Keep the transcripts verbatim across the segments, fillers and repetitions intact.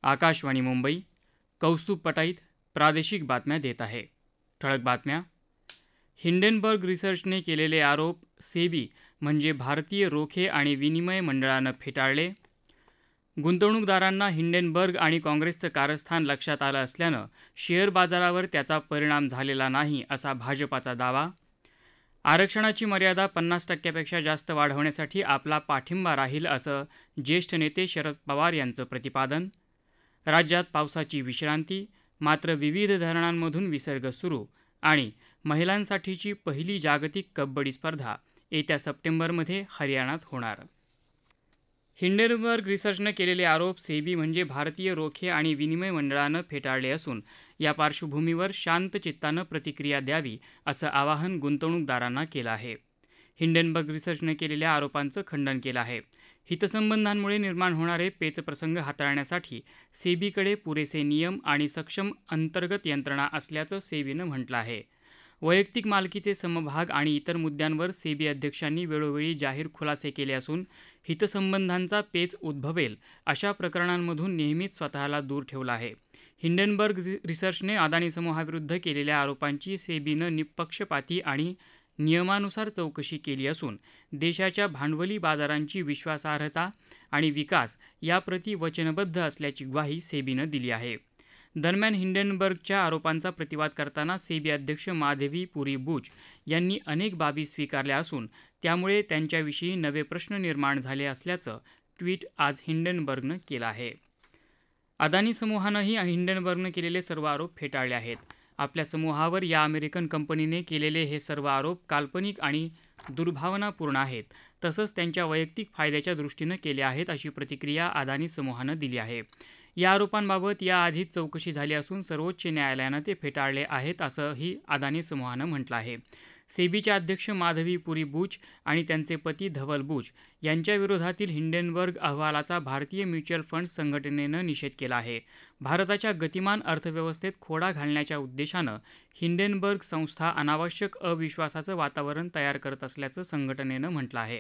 आकाशवाणी मुंबई. कौस्तुभ पटाईत प्रादेशिक बातम्या देत आहे. ठळक बातम्या. हिंडेनबर्ग रिसर्चने केलेले आरोप सेबी म्हणजे भारतीय रोखे आणि विनिमय मंडळानं फेटाळले. गुंतवणूकदारांना हिंडेनबर्ग आणि काँग्रेसचं कारस्थान लक्षात आलं असल्यानं शेअर बाजारावर त्याचा परिणाम झालेला नाही असा भाजपाचा दावा. आरक्षणाची मर्यादा पन्नास टक्क्यापेक्षा जास्त वाढवण्यासाठी आपला पाठिंबा राहील असं ज्येष्ठ नेते शरद पवार यांचं प्रतिपादन. राज्यात पावसाची विश्रांती, मात्र विविध धरणांमधून विसर्ग सुरू आणि महिलांसाठीची पहिली जागतिक कबड्डी स्पर्धा येत्या सप्टेंबरमध्ये हरियाणात होणार. हिंडेनबर्ग रिसर्चनं केलेले आरोप सेबी म्हणजे भारतीय रोखे आणि विनिमय मंडळानं फेटाळले असून या पार्श्वभूमीवर शांत चित्तानं प्रतिक्रिया द्यावी असं आवाहन गुंतवणूकदारांना केलं आहे. हिंडेनबर्ग रिसर्चनं केलेल्या आरोपांचं खंडन केलं आहे. हितसंबंधांमुळे निर्माण होणारे पेचप्रसंग हाताळण्यासाठी सेबीकडे पुरेसे नियम आणि सक्षम अंतर्गत यंत्रणा असल्याचं सेबीनं म्हटलं आहे. वैयक्तिक मालकीचे समभाग आणि इतर मुद्द्यांवर सेबी अध्यक्षांनी वेळोवेळी जाहीर खुलासे केले असून हितसंबंधांचा पेच उद्भवेल अशा प्रकरणांमधून नेहमीच स्वतःला दूर ठेवला आहे. हिंडेनबर्ग रिसर्चने अदानी समूहाविरुद्ध केलेल्या आरोपांची सेबीनं निपक्षपाती आणि नियमानुसार चौकशी केली असून देशाच्या भांडवली बाजारांची विश्वासार्हता आणि विकास याप्रती वचनबद्ध असल्याची ग्वाही सेबीनं दिली आहे. दरम्यान हिंडेनबर्गच्या आरोपांचा प्रतिवाद करताना सेबी अध्यक्ष माधवी पुरी बुच यांनी अनेक बाबी स्वीकारल्या असून त्यामुळे त्यांच्याविषयी नवे प्रश्न निर्माण झाले असल्याचं ट्विट आज हिंडेनबर्गनं केलं आहे. अदानी समूहानंही हिंडेनबर्गनं केलेले सर्व आरोप फेटाळले आहेत. आपल्या समूहावर या अमेरिकन कंपनीने केलेले हे सर्व आरोप काल्पनिक आणि दुर्भावनापूर्ण आहेत, तसंच त्यांच्या वैयक्तिक फायद्याच्या दृष्टीनं केले आहेत अशी प्रतिक्रिया अदानी समूहानं दिली आहे. या आरोपांबाबत याआधीच चौकशी झाली असून सर्वोच्च न्यायालयानं ते फेटाळले आहेत असंही अदानी समूहानं म्हटलं आहे. सेबीच्या अध्यक्ष माधवी पुरी बुच आणि त्यांचे पती धवल बुच यांच्याविरोधातील हिंडेनबर्ग अहवालाचा भारतीय म्युच्युअल फंड संघटनेनं निषेध केला आहे. भारताच्या गतिमान अर्थव्यवस्थेत खोडा घालण्याच्या उद्देशानं हिंडेनबर्ग संस्था अनावश्यक अविश्वासाचं वातावरण तयार करत असल्याचं संघटनेनं म्हटलं आहे.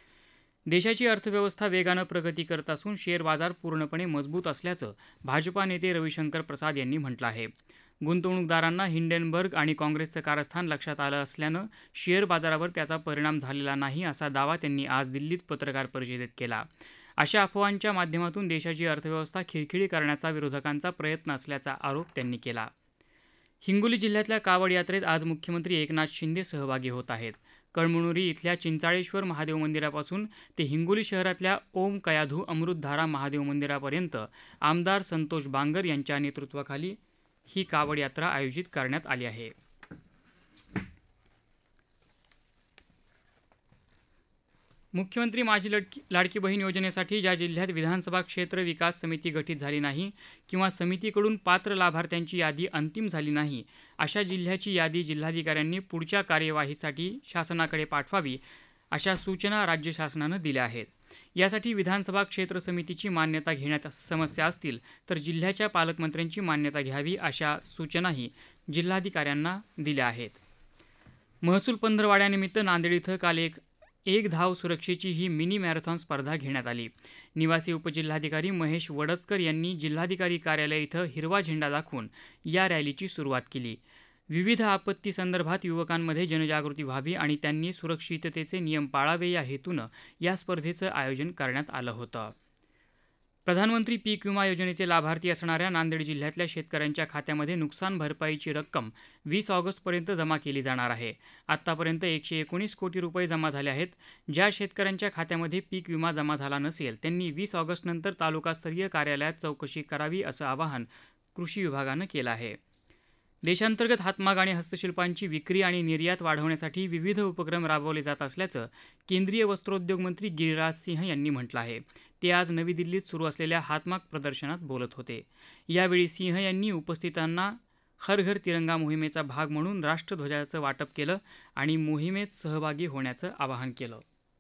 देशाची अर्थव्यवस्था वेगानं प्रगती करत असून शेअर बाजार पूर्णपणे मजबूत असल्याचं भाजपा नेते रविशंकर प्रसाद यांनी म्हटलं आहे. गुंतवणूकदारांना हिंडेनबर्ग आणि काँग्रेसचं कारस्थान लक्षात आलं असल्यानं शेअर बाजारावर त्याचा परिणाम झालेला नाही असा दावा त्यांनी आज दिल्लीत पत्रकार परिषदेत केला. अशा अफवांच्या माध्यमातून देशाची अर्थव्यवस्था खिळखिळी करण्याचा विरोधकांचा प्रयत्न असल्याचा आरोप त्यांनी केला. हिंगोली जिल्ह्यातल्या कावड यात्रेत आज मुख्यमंत्री एकनाथ शिंदे सहभागी होत आहेत. कळमनुरी इथल्या चिंचाळेश्वर महादेव मंदिरापासून ते हिंगोली शहरातल्या ओम कयाधू अमृतधारा महादेव मंदिरापर्यंत आमदार संतोष बांगर यांच्या नेतृत्वाखाली ही कावड यात्रा आयोजित करण्यात आली आहे. मुख्यमंत्री माझी लडकी लाडकी बहीण योजनेसाठी ज्या जिल्ह्यात विधानसभा क्षेत्र विकास समिती गठीत झाली नाही किंवा समितीकडून पात्र लाभार्थ्यांची यादी अंतिम झाली नाही अशा जिल्ह्याची यादी जिल्हाधिकाऱ्यांनी पुढच्या कार्यवाहीसाठी शासनाकडे पाठवावी अशा सूचना राज्य शासनानं दिल्या आहेत. यासाठी विधानसभा क्षेत्र समितीची मान्यता घेण्यात समस्या असतील तर जिल्ह्याच्या पालकमंत्र्यांची मान्यता घ्यावी अशा सूचनाही जिल्हाधिकाऱ्यांना दिल्या आहेत. महसूल पंधरवाड्यानिमित्त नांदेड इथं काल एक एक धाव सुरक्षेची ही मिनी मॅरेथॉन स्पर्धा घेण्यात आली. निवासी उपजिल्हाधिकारी महेश वडतकर यांनी जिल्हाधिकारी कार्यालय इथं हिरवा झेंडा दाखवून या रॅलीची सुरुवात केली. विविध आपत्तीसंदर्भात युवकांमध्ये जनजागृती व्हावी आणि त्यांनी सुरक्षिततेचे नियम पाळावे या हेतूनं या स्पर्धेचं आयोजन करण्यात आलं होतं. प्रधानमंत्री पीक विमा योजनेचे लाभार्थी असणाऱ्या नांदेड जिल्ह्यातल्या शेतकऱ्यांच्या खात्यामध्ये नुकसान भरपाईची रक्कम वीस ऑगस्टपर्यंत जमा केली जाणार आहे. आत्तापर्यंत एकशे एकोणीस कोटी रुपये जमा झाले आहेत. ज्या शेतकऱ्यांच्या खात्यामध्ये पीक विमा जमा झाला नसेल त्यांनी वीस ऑगस्टनंतर तालुकास्तरीय कार्यालयात चौकशी करावी असं आवाहन कृषी विभागानं केलं आहे. देशांतर्गत हातमाग आणि हस्तशिल्पांची विक्री आणि निर्यात वाढवण्यासाठी विविध उपक्रम राबवले जात असल्याचं केंद्रीय वस्त्रोद्योग मंत्री गिरिराज सिंह यांनी म्हटलं आहे. ते आज नवी दिल्लीत सुरू असलेल्या हातमाग प्रदर्शनात बोलत होते. यावेळी सिंह यांनी उपस्थितांना हर घर तिरंगा मोहिमेचा भाग म्हणून राष्ट्रध्वजाचं वाटप केलं आणि मोहिमेत सहभागी होण्याचं आवाहन केलं.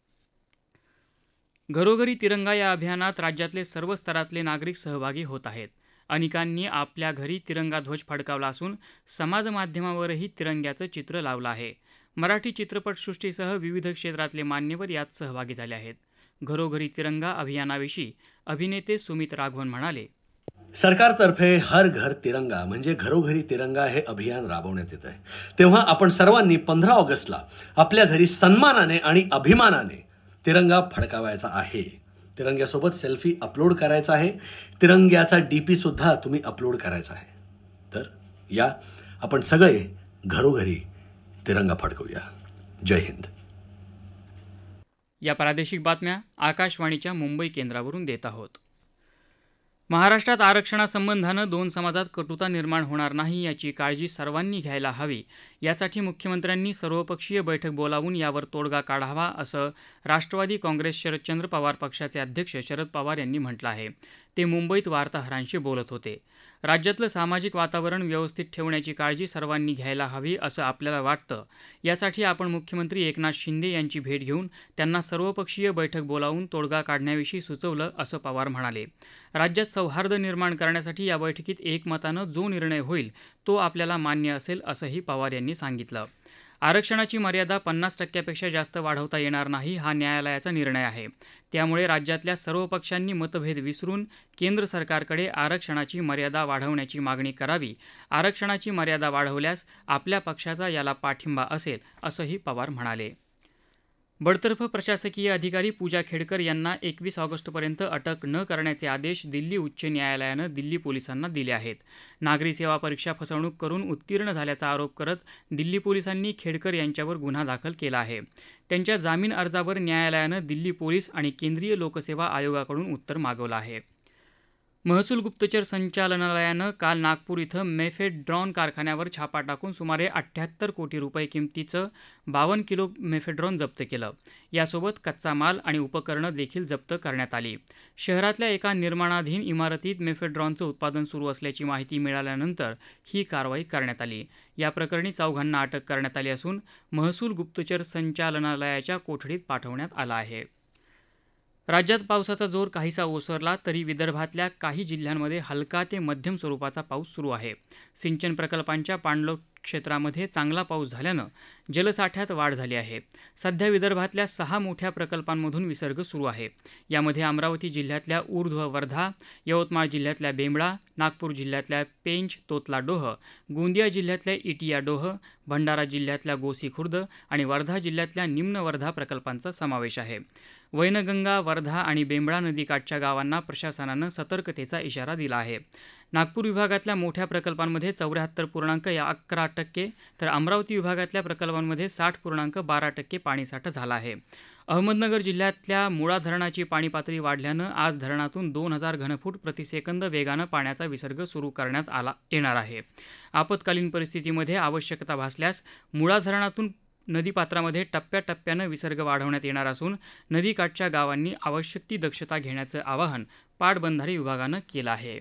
घरोघरी तिरंगा या अभियानात राज्यातले सर्व स्तरातले नागरिक सहभागी होत आहेत. अनेकांनी आपल्या घरी तिरंगा ध्वज फडकावला असून समाजमाध्यमावरही तिरंग्याचं चित्र लावलं आहे. मराठी चित्रपटसृष्टीसह विविध क्षेत्रातले मान्यवर यात सहभागी झाले आहेत. घरोघरी तिरंगा अभियानाविषयी अभिनेते सुमित राघवन म्हणाले, सरकारतर्फे हर घर तिरंगा म्हणजे घरोघरी तिरंगा हे अभियान राबवण्यात येत आहे. तेव्हा आपण सर्वांनी पंधरा ऑगस्टला आपल्या घरी सन्मानाने आणि अभिमानाने तिरंगा फडकावायचा आहे. तिरंग्यासोबत सेल्फी अपलोड करायचा आहे. तिरंग्याचा डीपी सुद्धा तुम्ही अपलोड करायचा आहे. तर या आपण सगळे घरोघरी तिरंगा फडकवूया. जय हिंद. या प्रादेशिक बातम्या आकाशवाणीच्या मुंबई केंद्रावरून देत आहोत. महाराष्ट्रात आरक्षणासंबंधानं दोन समाजात कटुता निर्माण होणार नाही याची काळजी सर्वांनी घ्यायला हवी. यासाठी मुख्यमंत्र्यांनी सर्वपक्षीय बैठक बोलावून यावर तोडगा काढावा असं राष्ट्रवादी काँग्रेस शरदचंद्र पवार पक्षाचे अध्यक्ष शरद पवार यांनी म्हटलं आहे. ते मुंबईत वार्ताहरांशी बोलत होते. राज्यातलं सामाजिक वातावरण व्यवस्थित ठेवण्याची काळजी सर्वांनी घ्यायला हवी असं आपल्याला वाटतं. यासाठी आपण मुख्यमंत्री एकनाथ शिंदे यांची भेट घेऊन त्यांना सर्वपक्षीय बैठक बोलावून तोडगा काढण्याविषयी सुचवलं असं पवार म्हणाले. राज्यात सौहार्द निर्माण करण्यासाठी या बैठकीत एकमतानं जो निर्णय होईल तो आपल्याला मान्य असेल असंही पवार यांनी सांगितलं. आरक्षणाची मर्यादा पन्नास टक्क्यापेक्षा जास्त वाढवता येणार नाही हा न्यायालयाचा निर्णय आहे. त्यामुळे राज्यातल्या सर्व पक्षांनी मतभेद विसरून केंद्र सरकारकडे आरक्षणाची मर्यादा वाढवण्याची मागणी करावी. आरक्षणाची मर्यादा वाढवल्यास आपल्या पक्षाचा याला पाठिंबा असेल असंही पवार म्हणाले. बडतर्फ प्रशासकीय अधिकारी पूजा खेडकर यांना एकवीस ऑगस्टपर्यंत अटक न करण्याचे आदेश दिल्ली उच्च न्यायालयानं दिल्ली पोलिसांना दिले आहेत. नागरी सेवा परीक्षा फसवणूक करून उत्तीर्ण झाल्याचा आरोप करत दिल्ली पोलिसांनी खेडकर यांच्यावर गुन्हा दाखल केला आहे. त्यांच्या जामीन अर्जावर न्यायालयानं दिल्ली पोलीस आणि केंद्रीय लोकसेवा आयोगाकडून उत्तर मागवलं आहे. महसूल गुप्तचर संचालनालयानं काल नागपूर इथं मेफेड ड्रॉन कारखान्यावर छापा टाकून सुमारे अठ्ठ्याहत्तर कोटी रुपये किमतीचं बावन्न किलो मेफेड्रॉन जप्त केलं. यासोबत कच्चा माल आणि उपकरणं देखील जप्त करण्यात आली. शहरातल्या एका निर्माणाधीन इमारतीत मेफेड्रॉनचं उत्पादन सुरू असल्याची माहिती मिळाल्यानंतर ही कारवाई करण्यात आली. या प्रकरणी चौघांना अटक करण्यात आली असून महसूल गुप्तचर संचालनालयाच्या कोठडीत पाठवण्यात आलं आहे. राज्यात पावसाचा जोर काहीसा ओसरला तरी विदर्भातल्या काही जिल्ह्यांमध्ये हलका ते मध्यम स्वरूपाचा पाऊस सुरू आहे. सिंचन प्रकल्पांच्या पाणलोट क्षेत्रामध्ये चांगला पाऊस झाल्यानं जलसाठ्यात वाढ झाली आहे. सध्या विदर्भातल्या सहा मोठ्या प्रकल्पांमधून विसर्ग सुरू आहे. यामध्ये अमरावती जिल्ह्यातल्या ऊर्ध्व वर्धा, यवतमाळ जिल्ह्यातल्या बेंबळा, नागपूर जिल्ह्यातल्या पेंच तोतला डोह, गोंदिया जिल्ह्यातल्या इटिया डोह, भंडारा जिल्ह्यातल्या गोसी खुर्द आणि वर्धा जिल्ह्यातल्या निम्न वर्धा प्रकल्पांचा समावेश आहे. वैनगंगा, वर्धा आणि बेंबळा नदीकाठच्या गावांना प्रशासनानं सतर्कतेचा इशारा दिला आहे. नागपूर विभागातल्या मोठ्या प्रकल्पांमध्ये चौऱ्याहत्तर पूर्णांक अकरा टक्के तर अमरावती विभागातल्या प्रकल्पांमध्ये साठ पूर्णांक बारा टक्के पाणीसाठा झाला आहे. अहमदनगर जिल्ह्यातल्या मुळा धरणाची पाणी पातळी वाढल्यानं आज धरणातून दोन हजार घनफूट प्रतिसेकंद वेगानं पाण्याचा विसर्ग सुरू करण्यात आला येणार आहे. आपत्कालीन परिस्थितीमध्ये आवश्यकता भासल्यास मुळा धरणातून नदीपात्रामध्ये टप्प्याटप्प्यानं विसर्ग वाढवण्यात येणार असून नदीकाठच्या गावांनी आवश्यक ती दक्षता घेण्याचं आवाहन पाटबंधारे विभागानं केलं आहे.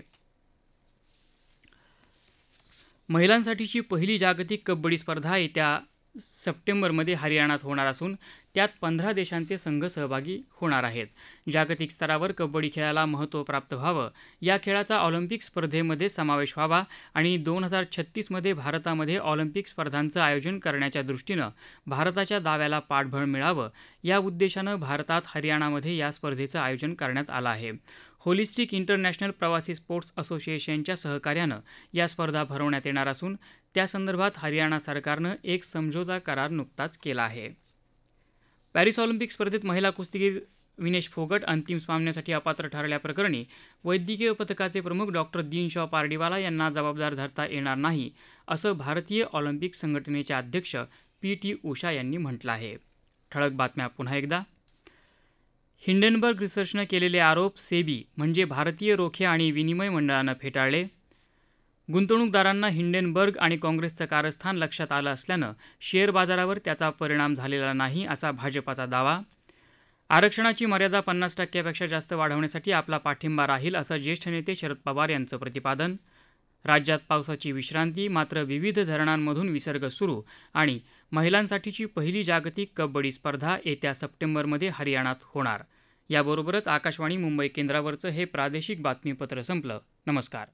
महिलांसाठीची पहिली जागतिक कबड्डी स्पर्धा येत्या सप्टेंबरमध्ये हरियाणात होणार असून त्यात पंधरा देशांचे संघ सहभागी होणार आहेत. जागतिक स्तरावर कबड्डी खेळाला महत्त्व प्राप्त व्हावं, या खेळाचा ऑलिम्पिक स्पर्धेमध्ये समावेश व्हावा आणि दोन हजार छत्तीसमध्ये भारतामध्ये ऑलिम्पिक स्पर्धांचं आयोजन करण्याच्या दृष्टीनं भारताच्या दाव्याला पाठबळ मिळावं, या उद्देशानं भारतात हरियाणामध्ये या स्पर्धेचं आयोजन करण्यात आलं आहे. होलिस्टिक इंटरनॅशनल प्रवासी स्पोर्ट्स असोसिएशनच्या सहकार्यानं या स्पर्धा भरवण्यात येणार असून त्यासंदर्भात हरियाणा सरकारनं एक समझोता करार नुकताच केला आहे. पॅरिस ऑलिम्पिक स्पर्धेत महिला कुस्तीगीर विनेश फोगट अंतिम सामन्यासाठी अपात्र ठरल्याप्रकरणी वैद्यकीय पथकाचे प्रमुख डॉक्टर दिनशॉ पार्डीवाला यांना जबाबदार धरता येणार नाही असं भारतीय ऑलिम्पिक संघटनेचे अध्यक्ष पी टी उषा यांनी म्हटलं आहे. ठळक बातम्या पुन्हा एकदा. हिंडनबर्ग रिसर्चनं केलेले आरोप सेबी म्हणजे भारतीय रोखे आणि विनिमय मंडळानं फेटाळले. गुंतवणूकदारांना हिंडनबर्ग आणि काँग्रेसचं कारस्थान लक्षात आलं असल्यानं शेअर बाजारावर त्याचा परिणाम झालेला नाही असा भाजपाचा दावा. आरक्षणाची मर्यादा पन्नास टक्क्यापेक्षा जास्त वाढवण्यासाठी आपला पाठिंबा राहील असं ज्येष्ठ नेते शरद पवार यांचं प्रतिपादन. राज्यात पावसाची विश्रांती, मात्र विविध धरणांमधून विसर्ग सुरू आणि महिलांसाठीची पहिली जागतिक कबड्डी स्पर्धा येत्या सप्टेंबरमध्ये हरियाणात होणार. याबरोबरच आकाशवाणी मुंबई केंद्रावरचं हे प्रादेशिक बातमीपत्र संपलं. नमस्कार.